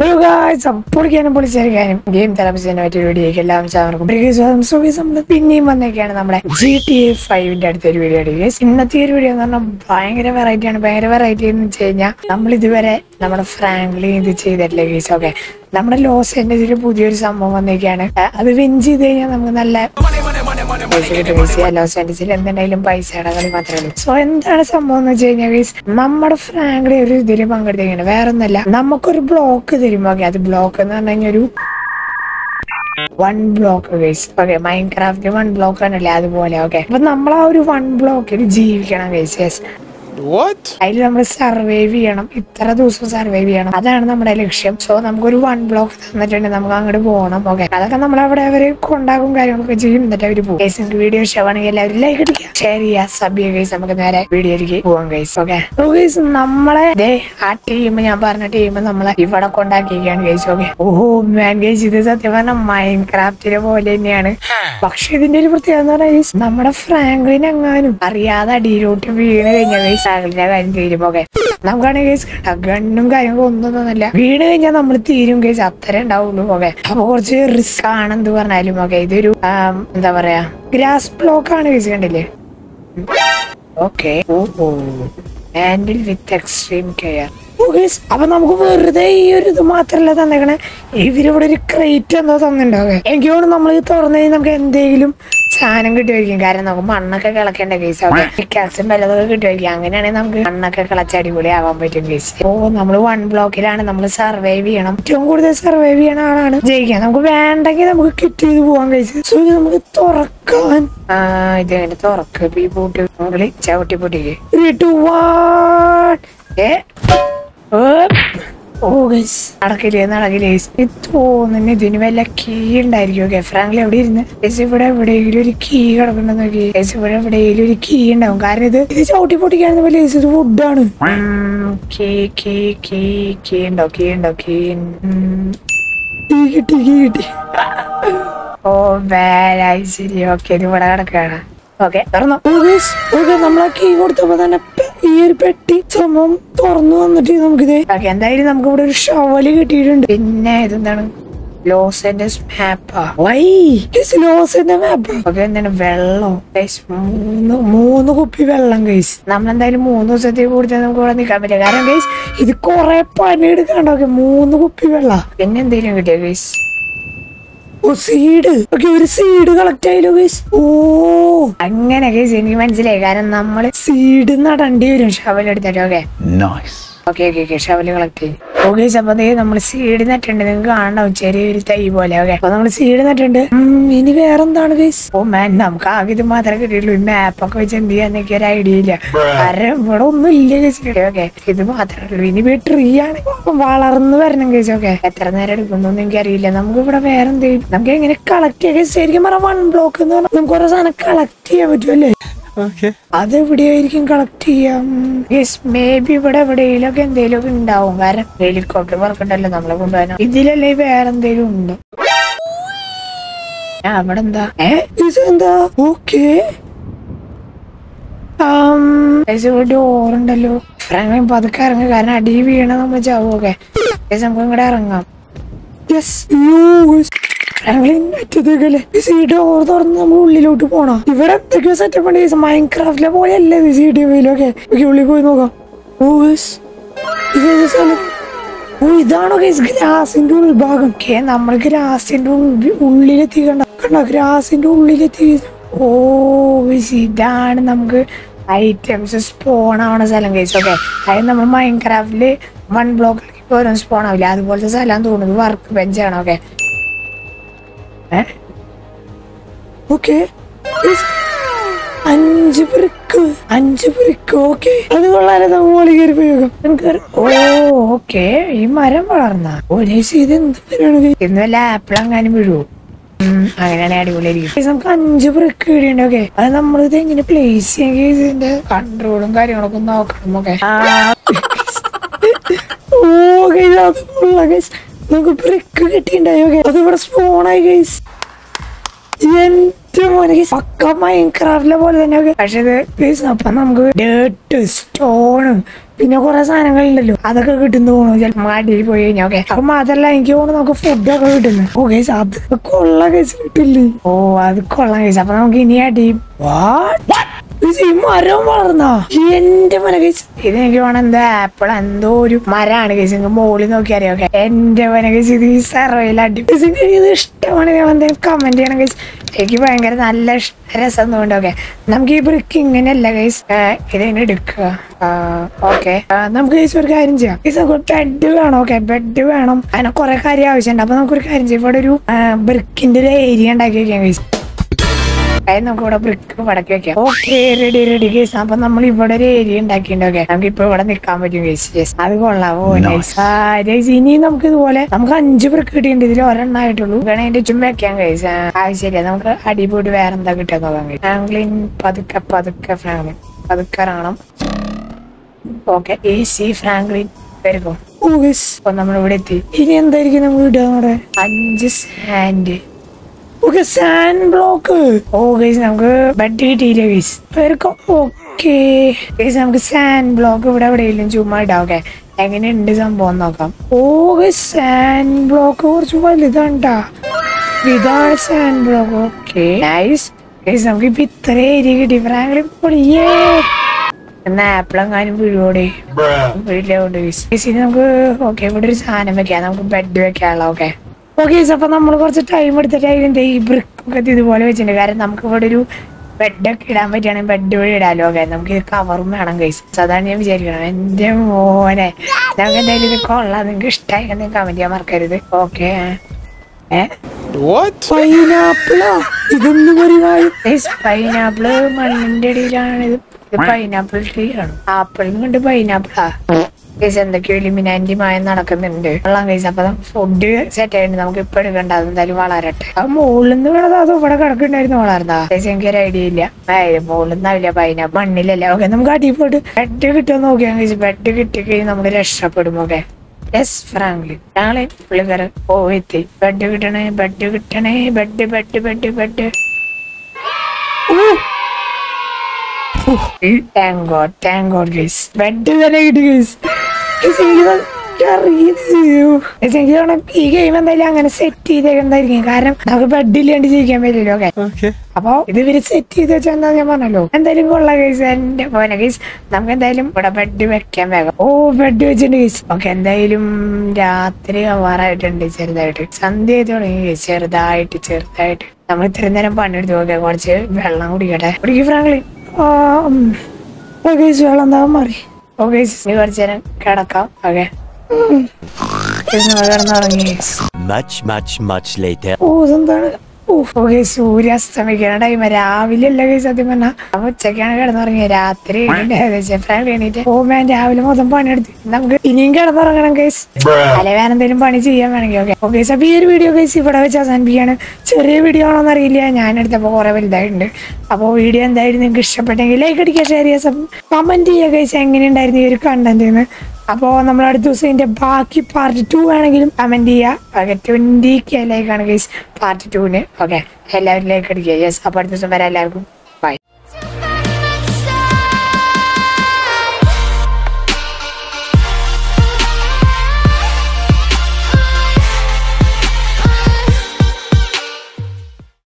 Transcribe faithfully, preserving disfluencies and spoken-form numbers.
Hello guys, പൊളിക്കാനും പൊളിച്ചെടുക്കാനും game തെറാപ്പിസ്റ്റിനായിട്ട് വീഡിയോയ്ക്ക് എല്ലാവർക്കും നമ്മൾ പിന്നെയും വന്നേക്കാണ് നമ്മുടെ ജി ടി എ ഫൈവിന്റെ അടുത്തൊരു വീഡിയോ ആയിട്ട്. ഇന്നത്തെ ഒരു വീഡിയോ എന്ന് പറഞ്ഞാൽ ഭയങ്കര വെറൈറ്റി ആണ്. ഭയങ്കര വെറൈറ്റി എന്ന് വെച്ച് കഴിഞ്ഞാൽ നമ്മൾ ഇതുവരെ നമ്മുടെ ഫ്രാങ്ക്ലിൻ ഇത് ചെയ്തിട്ടില്ല ഗൈസ്. ഓക്കെ, നമ്മുടെ ലോസ് ആൻഡേഴ്സിൽ പുതിയൊരു സംഭവം വന്നേക്കാണ്. അത് വിൻ ചെയ്ത് കഴിഞ്ഞാൽ നമുക്ക് നല്ല പൈസ കിട്ടും ഗൈസ്. ലോസ് ആൻഡേഴ്സിൽ എന്തെങ്കിലും പൈസയുടെ കളി മാത്രമേ ഉള്ളൂ. സോ എന്താണ് സംഭവം എന്ന് വെച്ച് കഴിഞ്ഞാൽ ഗൈസ്, നമ്മുടെ ഫ്രാങ്ക്ലിൻ ഒരു ഇതിൽ പങ്കെടുത്തേക്കാണ്. വേറെ ഒന്നല്ല, നമുക്കൊരു ബ്ലോക്ക് തരും. ഓക്കെ, അത് ബ്ലോക്ക് എന്ന് പറഞ്ഞു കഴിഞ്ഞാൽ ഒരു one block guys. Okay, Minecraft one block ആണല്ലേ, അതുപോലെ. ഓക്കെ, അപ്പൊ നമ്മൾ ആ ഒരു വൺ ബ്ലോക്കിൽ ജീവിക്കണം ഗൈസ്. യെസ്, അതിൽ നമ്മൾ സർവൈവ് ചെയ്യണം. ഇത്ര ദിവസം സർവൈവ് ചെയ്യണം, അതാണ് നമ്മുടെ ലക്ഷ്യം. സോ നമുക്കൊരു വൺ ബ്ലോക്ക് തന്നിട്ടുണ്ട്, നമുക്ക് അങ്ങോട്ട് പോകണം. ഓക്കെ, അതൊക്കെ നമ്മൾ അവിടെ അവര് കൊണ്ടാക്കും, കാര്യങ്ങളൊക്കെ ചെയ്യും, എന്നിട്ട് അവര് പോകും. ഗൈസ്, നിങ്ങൾക്ക് വീഡിയോ ഇഷ്ടമാണെങ്കിൽ എല്ലാവരും ലൈക്ക് അടിക്കുക, ഷെയർ ചെയ്യുക, സബ് ചെയ്യുക ഗൈസ്. നമുക്ക് നേരെ വീഡിയോയിലേക്ക് പോവാം ഗൈസ്. ഓക്കെ, ഗൈസ്, നമ്മളെ ആ ടീം, ഞാൻ പറഞ്ഞ ടീം നമ്മളെ ഇവിടെ കൊണ്ടാക്കിയിരിക്കുകയാണ് ഗൈസ്. ഓക്കെ, ഓഹോ മാൻ ഗൈസ്, ഇത് സത്യം പറഞ്ഞാൽ മൈൻക്രാഫ്റ്റിനെ പോലെ തന്നെയാണ്. പക്ഷെ ഇതിന്റെ ഒരു പ്രത്യേകത എന്ന് പറഞ്ഞാൽ നമ്മുടെ ഫ്രാങ്ക്ലിൻ എങ്ങാനും അറിയാതെ അടിയിലോട്ട് വീണ് കഴിഞ്ഞാൽ ഗൈസ് ഫ്രാങ്ക്ലിന്റെ കാര്യം തീരും. ഓക്കെ, നമുക്കാണെങ്കിൽ ഗൈസ് കണ്ട ഗണ്ണും കാര്യങ്ങളും ഒന്നും തന്നില്ല. വീണ് കഴിഞ്ഞാൽ നമ്മൾ തീരും ഗൈസ്, അത്രേ ഉണ്ടാവുള്ളൂ. ഓക്കെ, അപ്പൊ കുറച്ച് റിസ്ക് ആണെന്ന് പറഞ്ഞാലും. ഓക്കെ, ഇതൊരു എന്താ പറയാ ഗ്രാസ് ബ്ലോക്ക് ആണ് ഗൈസ്, കണ്ടില്ലേ? Okay, oh oh handle with extreme care. അപ്പൊ നമുക്ക് വെറുതെ ഈ ഒരു ഇത് മാത്രല്ല തന്നേക്കണേ, ഇവരിവിടെ ഒരു ക്രേറ്റ് എന്തോ തന്നിട്ടുണ്ടാവുക. എനിക്ക് തോന്നുന്നു നമ്മൾ ഇത് തുറന്നു കഴിഞ്ഞാൽ നമുക്ക് എന്തെങ്കിലും സാധനം കിട്ടുമായിരിക്കും. കാരണം നമുക്ക് മണ്ണൊക്കെ കിളക്കേണ്ട കേസ്. ഓക്കെ, കാൽസ്യം വല്ലതൊക്കെ കിട്ടുമായിരിക്കും. അങ്ങനെയാണെങ്കിൽ നമുക്ക് മണ്ണൊക്കെ കിളച്ച് അടിപൊളി ആവാൻ പറ്റും കേസ്. ഓ, നമ്മൾ വൺ ബ്ലോക്കിലാണ്, നമ്മൾ സർവൈവ് ചെയ്യണം. ഏറ്റവും കൂടുതൽ സർവൈവ് ചെയ്യണ ആളാണ് ജയിക്കാൻ. നമുക്ക് വേണ്ടെങ്കിൽ നമുക്ക് കിറ്റ് ചെയ്ത് പോവാൻ കേസ്. സോ നമുക്ക് തുറക്കാൻ ആ ഇതെങ്ങനെ തുറക്ക് ഈ പൂട്ട് ചവിട്ടി പൊട്ടിക്ക്. ത്രീ ടു വൺ ഏ ഓ ഗൈസ്, നടക്കില്ലേ നടക്കില്ലേ തോന്നുന്നു. ഇതിന് വല്ല കീ ഉണ്ടായിരിക്കും. ഓക്കെ, ഫ്രാങ്ക്ലിൻ എവിടെ ഇരുന്ന് ഗൈസ്, ഇവിടെ എവിടെയെങ്കിലും ഒരു കീ കിടക്കണ്ടെന്ന് നോക്കി ഗൈസ്. ഇവിടെ എവിടെയെങ്കിലും ഒരു കീ ഉണ്ടാവും, കാരണം ഇത് ഇത് ചവിട്ടി പൊട്ടിക്കാണെന്ന് പോലെ ഇത് വുഡാണ്. കീ കീ കീ കീ ഉണ്ടോ കീ ഉണ്ടോ കീ കീ കിട്ടി കീ കിട്ടി. ഓ വേലായി, ശരി. ഓക്കെ, ഇത് ഇവിടെ കിടക്കാണ്. ഓക്കെ, തുറന്നു. നമ്മളെ കീ കൊടുത്തപ്പോ തന്നെ ഈ ഒരു പെട്ടി സംഭവം തുറന്നു വന്നിട്ട് നമുക്കിത് ഓക്കെ, എന്തായാലും നമുക്ക് ഇവിടെ ഒരു ഷവല് കിട്ടിയിട്ടുണ്ട്. പിന്നെ ഇതെന്താണ്? ലോസ് ആൻഡേഴ്സ് മാപ്പാ. വൈ ലോസ് ആൻഡേഴ്സ് മാപ്പ്. ഓക്കെ, എന്താണ്? വെള്ളം ഗൈസ്, മൂന്ന് മൂന്ന് കുപ്പി വെള്ളം ഗൈസ്. നമ്മളെന്തായാലും മൂന്ന് ദിവസത്തേക്ക് കൂടുതൽ നമുക്ക് ഇവിടെ നിൽക്കാൻ പറ്റില്ല, കാരണം ഗൈസ് ഇത് കൊറേ പണിയെടുക്കാണ്ട്. ഓക്കെ, മൂന്ന് കുപ്പി വെള്ളം. പിന്നെ എന്തെങ്കിലും കിട്ടിയ ഗൈസ്? ഓ, സീഡ്. ഓക്കെ, ഒരു സീഡ് കളക്ട് ആയല്ലോ ഗൈസ്. ഓ അങ്ങനെ ഗൈസ്, എനിക്ക് മനസ്സിലായി. കാരണം നമ്മള് സീഡ് നടേണ്ടി വരും ഷവൽ എടുത്തിട്ട്. Okay okay okay okay shovel collect ചെയ്യും. ഓക്കെ, അപ്പൊ നമ്മള് സീഡ് നട്ടുണ്ട്, നിങ്ങൾക്ക് കാണണം ചെറിയൊരു തൈ പോലെ. ഓക്കെ, അപ്പൊ നമ്മള് സീഡ് നട്ടുണ്ട്. ഇനി വേറെന്താണ് ഗൈസ്? ഓ മാൻ, നമുക്ക് ആകെ ഇത് മാത്രമേ കിട്ടിയുള്ളൂ. ഈ മാപ്പൊക്കെ വെച്ച് എന്ത് ചെയ്യാന്നൊക്കെ ഒരു ഐഡിയ ഇല്ല, കാരണം ഇവിടെ ഒന്നും ഇല്ല ഗൈസ്. ഓക്കെ, ഇത് മാത്രമേ ഉള്ളൂ. ഇനി പോയി ട്രീ ആണ് വളർന്നു വരണം ഗൈസ്. ഓക്കെ, എത്ര നേരം എടുക്കുന്നൊന്നും എനിക്ക് അറിയില്ല. നമുക്ക് ഇവിടെ വേറെ എന്തെങ്കിലും നമുക്ക് എങ്ങനെ കളക്ട് ചെയ്യാം? ശരിക്കും പറഞ്ഞാൽ വൺ ബ്ലോക്ക് എന്ന് പറഞ്ഞാൽ നമുക്ക് ഓരോ സാധനം കളക്ട് ചെയ്യാൻ പറ്റുമല്ലേ? അതെവിടെയായിരിക്കും കളക്ട് ചെയ്യാം? മേ ബി ഇവിടെ എവിടെയെങ്കിലും ഒക്കെ എന്തെങ്കിലും ഒക്കെ ഉണ്ടാവും, കാരണം ഹെലികോപ്റ്റർ പറക്കണ്ടല്ലോ നമ്മളെ കൊണ്ടുപോകാനോ. ഇതിലല്ലേ വേറെ എന്തെങ്കിലും ഉണ്ടോ? അവിടെ എന്താ എന്താ? ഓക്കെ, ഡോറുണ്ടല്ലോ. ഫ്രാങ്ക്ലിൻ പതുക്കെ ഇറങ്ങുക, കാരണം അടി വീണ നമ്മൾ ചാവും. ഓക്കെ, നമുക്ക് ഇങ്ങോട്ട് ഇറങ്ങാം. ഡോർ തുറന്ന് നമ്മൾ ഉള്ളിലോട്ട് പോണം. ഇവിടെ എന്തൊക്കെയോ സെറ്റപ്പ് ഉണ്ട്. മൈൻക്രാഫ്റ്റിലെ പോലെ അല്ലേ ഇത് ജി ടി എയിലൊക്കെ. ഉള്ളിൽ പോയി നോക്കാം. ഓ ഇത് സ്ഥലം. ഓ ഇതാണോ ഗൈസ് ഗ്രാസിന്റെ ഉൾഭാഗം? ഓക്കെ, നമ്മൾ ഗ്രാസിന്റെ ഉള്ളിലെത്തി. കണ്ട കണ്ട ഗ്രാസിന്റെ ഉള്ളിലെത്തി. ഓ ഇതാണ് നമുക്ക് ഐറ്റംസ് സ്പോൺ ആവണ സ്ഥലം ഗൈസ്. ഓക്കെ, അതായത് നമ്മൾ മൈൻക്രാഫ്റ്റില് വൺ ബ്ലോക്ക് ഓരോ സ്പോൺ ആവില്ല, അതുപോലത്തെ സ്ഥലം തോന്നുന്നത് വർക്ക് ബെഞ്ചാണ്. ഓക്കെ ഓക്കെ അഞ്ച് ബ്രിക്ക് അഞ്ച് ബ്രിക്ക്. ഓക്കെ, അത് കൊള്ളാലോ. നമ്മൾ കയറി പോയി. ഓ ഓക്കെ, ഈ മരം വളർന്ന ഇത് എന്ത് പേരാണ്? ഇന്ന് വല്ല ആപ്പിൾ അങ്ങാനും വീഴുവോ? അങ്ങനെയാണെങ്കിൽ അടിപൊളിയായിരിക്കും. നമുക്ക് അഞ്ച് ബ്രിക്ക് കിട്ടിയുണ്ട്. ഓക്കെ, അത് നമ്മളിത് എങ്ങനെ പ്ലേസ് ചെയ്യാൻ ഇതിന്റെ കൺട്രോളും കാര്യങ്ങളൊക്കെ നോക്കണം. ഓക്കെ, നമുക്ക് ബ്രിക്ക് കിട്ടിണ്ടായി. ഓക്കെ, അത് ഇവിടെ സ്പോണായി ഗൈസ്. എന്റെ മോനെ പക്ക മൈൻക്രാഫ്റ്റിലെ പോലെ തന്നെ ഒക്കെ. പക്ഷെ ഇത് അപ്പൊ നമുക്ക് ഡേർട്ട് സ്റ്റോണ് പിന്നെ കുറെ സാധനങ്ങളുണ്ടല്ലോ അതൊക്കെ കിട്ടുന്ന തോന്നുന്നു ചിലപ്പോ അടിയിൽ പോയി കഴിഞ്ഞാൽ. ഓക്കെ അപ്പൊ മാത്രല്ല എനിക്ക് തോന്നുന്നു നമുക്ക് ഫുഡൊക്കെ കിട്ടുന്നു. ഓ കേസ് അത് കൊള്ള കേസ് കിട്ടില്ലേ. ഓ അത് കൊള്ളാം കേസ്. അപ്പൊ നമുക്ക് ഇനി അടി മരം വളർന്നാ എന്റെ മന കേസ്. ഇത് എനിക്ക് വേണം എന്തോ ആപ്പിൾ എന്തോ ഒരു മരമാണ് കേസ്. നിങ്ങൾക്ക് മുകളിൽ നോക്കി അറിയാം. ഓക്കെ എന്റെ മന കേസ് ഇത് ഈ സർവയിൽ അടി ഇത് ഇഷ്ടമാണ്. നിങ്ങൾ എന്തെങ്കിലും കമന്റ് ചെയ്യണം കേസ്. എനിക്ക് ഭയങ്കര നല്ല രസം തോന്നുന്നുണ്ട്. ഓക്കെ നമുക്ക് ഈ ബ്രിക്ക് ഇങ്ങനെയല്ല കേസ് ഇതിനെ എടുക്കുക. ഓക്കെ നമുക്ക് കേസ് ഒരു കാര്യം ചെയ്യാം കേസ്. നമുക്ക് ബെഡ് വേണം. ഓക്കെ ബെഡ് വേണം. അതിനെ കുറെ കാര്യം ആവശ്യമുണ്ട്. അപ്പൊ നമുക്കൊരു കാര്യം ചെയ്യാം. ഇവിടെ ഒരു ബ്രിക്കിന്റെ ഒരു ഏരിയ ഉണ്ടാക്കി വെക്കാം കേസ്. അതായത് നമുക്ക് ഇവിടെ ബ്രിക്ക് പടക്കി വെക്കാം. Okay ready ready guys. അപ്പൊ നമ്മൾ ഇവിടെ ഒരു ഏരിയ ഉണ്ടാക്കിയിട്ടുണ്ട്. ഓക്കെ നമുക്ക് ഇപ്പൊ ഇവിടെ നിൽക്കാൻ പറ്റും കേസ്. യെസ് അത് കൊള്ളാവോ നൈസ്. ഇനി നമുക്ക് ഇതുപോലെ നമുക്ക് അഞ്ച് ബ്രിക്ക് കിട്ടിയിട്ടുണ്ട്. ഇതിൽ ഒരെണ്ണായിട്ടുള്ളൂ. വേണേ അതിന്റെ ചുമ്മാ വെക്കാൻ കേസ്. ആവശ്യമില്ല. നമുക്ക് അടി പോയിട്ട് വേറെ എന്താ കിട്ടാൻ നോക്കാൻ കഴിയും. ഫ്രാങ്ക്ലിൻ പതുക്കെ പതുക്കെ ഫ്രാങ്ക്ലിൻ പതുക്കെ ഇറങ്ങണം. ഓക്കെ എ സി ഫ്രാങ്ക്ലിൻ വരുമോ? ഓ യെസ് അപ്പൊ നമ്മളിവിടെ എത്തി. ഇനി എന്തായിരിക്കും നമുക്ക് കിട്ടുക? നമ്മുടെ അഞ്ച് സാൻഡ്. Okay sand block. ഓ ഗൈസ് നമുക്ക് ബെഡ് കിട്ടിയില്ല ഗൈസ്. ഓക്കെ ഗൈസ് നമുക്ക് സാൻഡ് ബ്ലോക്ക് ഇവിടെ എവിടെയെങ്കിലും ചുമ്മാ ഇടാം. ഓക്കെ എങ്ങനെയുണ്ട് സംഭവം നോക്കാം. ഓ ഗൈസ് സാൻഡ് ബ്ലോക്ക് കുറച്ച് വലുതാണ്ടാ. ഇതാണ് sand block. Okay nice guys. നമുക്ക് ഇപ്പൊ ഇത്ര ഏരിയ കിട്ടി. ഫ്രാങ്ക്ലിൻ പൊളിയേ. എന്നാ ആപ്പിളെങ്ങാനും വീഴോടെ വീട്ടിലോട്ട് ഗൈസ്. ഇനി നമുക്ക് ഓക്കെ ഇവിടെ ഒരു സാധനം വെക്കാം. നമുക്ക് ബെഡ് വെക്കാനുള്ള. ഓക്കെ ഓക്കെ അപ്പൊ നമ്മൾ കുറച്ച് ടൈം എടുത്തിട്ട് അതിന്റെ ഈ ബ്രിക്കൊക്കെ ഇതുപോലെ വെച്ചിട്ടുണ്ട്. കാരണം നമുക്ക് ഇവിടെ ഒരു ബെഡൊക്കെ ഇടാൻ പറ്റുകയാണെങ്കിൽ ബെഡ് വഴി ഇടാലോ. ഓക്കെ നമുക്ക് കവറും വേണം ഗൈസ്. അതാണ് ഞാൻ വിചാരിക്കണം. എന്റെ മോനെ നമുക്ക് എന്തായാലും ഇത് കൊള്ളാം. നിങ്ങൾക്ക് ഇഷ്ടമായി എന്തെങ്കിലും കമന്റ് ചെയ്യാൻ മറക്കരുത്. ഓക്കെ പൈനാപ്പിളോ ഇതൊന്നും പൈനാപ്പിള് മണ്ണിന്റെ ഇടയിലാണ്. ഇത് പൈനാപ്പിൾ ട്രീ ആണ്. ആപ്പിളിനും കൊണ്ട് പൈനാപ്പിളാ കേസ്. എന്തൊക്കെയോ എലിമിനാന്റിമായ നടക്കുന്നുണ്ട്. കൊള്ളാം കേസ്. അപ്പൊ ഫുഡ് സെറ്റ് ആയിട്ട് നമുക്ക് ഇപ്പൊ എടുക്കണ്ട. അതെന്തായാലും വളരട്ടെ. അത് മുകളിൽ നിന്ന് വേണത് അത് ഇവിടെ കിടക്കുന്നുണ്ടായിരുന്നു വളർന്നാ കേസ്. എനിക്കൊരു ഐഡിയ ഇല്ല. മുകളിൽ നിന്നാവില്ല പൈനാപ്പിൾ മണ്ണിലല്ല. ഓക്കെ നമുക്ക് അടിപോട്ട് ബെഡ് കിട്ടുമോ നോക്കിയാൽ കേസ്. ബെഡ് കിട്ടിക്കഴിഞ്ഞ് നമ്മള് രക്ഷപ്പെടും. ഓക്കെ യെസ് ഫ്രാങ്ക്ലിൻ ഫ്രാങ്ക്ലിൻ പുള്ളിക്കാരൻ ഓ എത്തി. ബെഡ് കിട്ടണേ ബെഡ് കിട്ടണേ bed bed bed bed. Thank God, thank God guys. Bed തന്നെ കിട്ടി ഗൈസ്. ഈ ഗെയിം എന്തായാലും അങ്ങനെ സെറ്റ് ചെയ്തേക്കുന്നതായിരിക്കും. കാരണം നമുക്ക് ബെഡ് ഇല്ലാണ്ട് ജീവിക്കാൻ പറ്റില്ലല്ലോ. ഓക്കെ അപ്പൊ ഇത് ഇവര് സെറ്റ് ചെയ്ത് വെച്ചാൽ എന്താ ഞാൻ പറഞ്ഞല്ലോ. എന്തായാലും കൊള്ളാം ഗൈസ്. എന്റെ പോലെ ഗൈസ് നമുക്ക് എന്തായാലും ഇവിടെ ബെഡ് വെക്കാൻ വേഗം. ഓ ബെഡ് വെച്ചിട്ടുണ്ട് ഗൈസ്. ഓക്കെ എന്തായാലും രാത്രി ആവാറായിട്ടുണ്ട്. ചെറുതായിട്ട് സന്ധ്യ ചെയ്ത് തുടങ്ങി ഗൈസ്. ചെറുതായിട്ട് ചെറുതായിട്ട് നമ്മൾ ഇത്രയും നേരം പണിയെടുത്ത് നോക്കിയാൽ കുറച്ച് വെള്ളം കുടിക്കട്ടെ. കുടിക്കും ഫ്രാങ്ക്ലിൻ. വെള്ളം എന്താ മാറി. ഓക്കെ ഇനി കുറച്ചു നേരം കിടക്കാം. ഓക്കെ കിടന്നുറങ്ങി. ഓ ഇതെന്താണ്? ഓക്കെ സൂര്യാസ്തമിക്കണ ടൈം രാവിലെ അല്ല കേസ്. സത്യം പറഞ്ഞാ അപ്പൊ ഉച്ചക്കാണ് കിടന്നുറങ്ങിയത്. രാത്രി എണീറ്റ് ഓ ഞാൻ രാവിലെ മൊത്തം പണിയെടുത്ത് നമുക്ക് ഇനിയും കിടന്നുറങ്ങണം കേസ്. അല്ലെ വേറെ എന്തെങ്കിലും പണി ചെയ്യാൻ വേണമെങ്കിൽ. ഓക്കെ ഓക്കെ അപ്പൊ ഈ ഒരു വീഡിയോ കേസ് ഇവിടെ വെച്ച് അവസാനിപ്പിക്കുകയാണ്. ചെറിയ വീഡിയോ ആണോന്ന് അറിയില്ല. ഞാൻ എടുത്തപ്പോ കുറെ വലുതായിട്ടുണ്ട്. അപ്പൊ വീഡിയോ എന്തായാലും നിങ്ങൾക്ക് ഇഷ്ടപ്പെട്ടെങ്കിൽ ലൈക്ക് അടിക്കുക, ഷെയർ ചെയ്യുക, കമന്റ് ചെയ്യുക കേസ്. എങ്ങനെയുണ്ടായിരുന്നു ഈ ഒരു കണ്ടന്റ് എന്ന്. അപ്പോ നമ്മൾ അടുത്ത ദിവസം ഇതിന്റെ ബാക്കി പാർട്ട് ടു വേണമെങ്കിലും കമന്റ് ചെയ്യുക. ഓക്കെ ട്വന്റി കെ ലൈക്കാണ് കേസ് പാർട്ട് ടുവിന്. ഓക്കെ എല്ലാവരും ലൈക്ക് അടിക്കുക. യെസ് അപ്പൊ അടുത്ത ദിവസം വരാം എല്ലാവർക്കും.